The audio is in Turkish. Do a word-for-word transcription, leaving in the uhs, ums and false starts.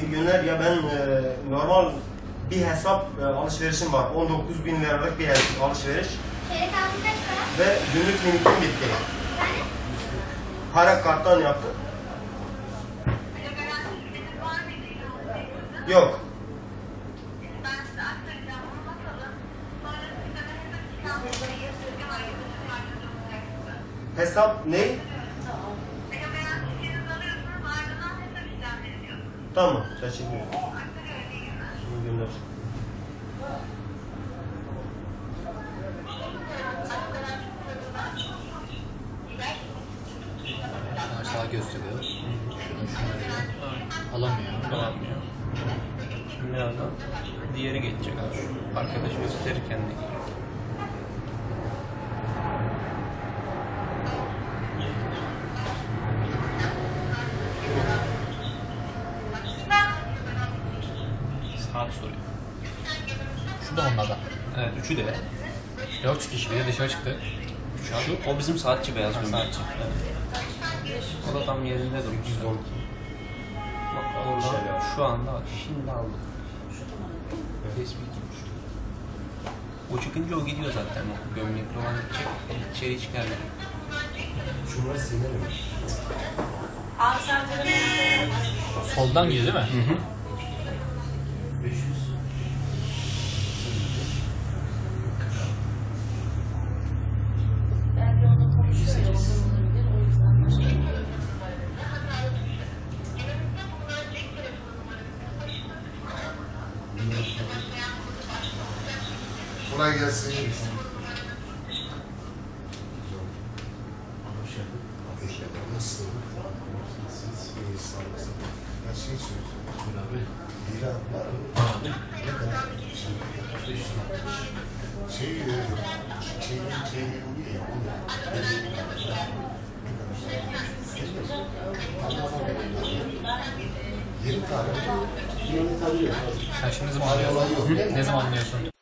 iyi günler. Ya ben e, normal bir hesap e, alışverişim var. on dokuz bin liralık bir alışveriş. Çeyrek altın kaç para? Ve günlük limitim bitti. Yani? Para karttan yaptım. Yok. Hesap ne? Tamam, teşekkür ederim. İyi günler. Sağ gösteriyor. Alamıyor. Alamıyor. Birazdan diğeri geçecek abi. Şu arkadaş gösterirken de. Saat soruyor. Şu da onlardan. Evet, üçü de. Dört kişi biri dışarı çıktı. Şu, o bizim saatçi beyaz Ha, gömlek. saatçi. Evet. O da tam yerinde durmuş. yüz on iki. Bak orada şu anda bak şimdi aldık. Tespih tutmuş. O çıkınca o gidiyor zaten. O gömlekli olan gidecek. İçeri hiç gelmiyor. Şunları silelim. Soldan gidiyor değil mi? Hı hı. beş yüz. Kolay gelsin. Nasıl? Siz iyi sağlıksın. Her şey söylüyorsunuz. Abi. Bir an var mı? Ne kadar? Şey, e, şeyin şeyin oluyor ya. Yeni tane. Yeni tane. Sen şimdi ne zaman anlıyorsun? Ne zaman anlıyorsun?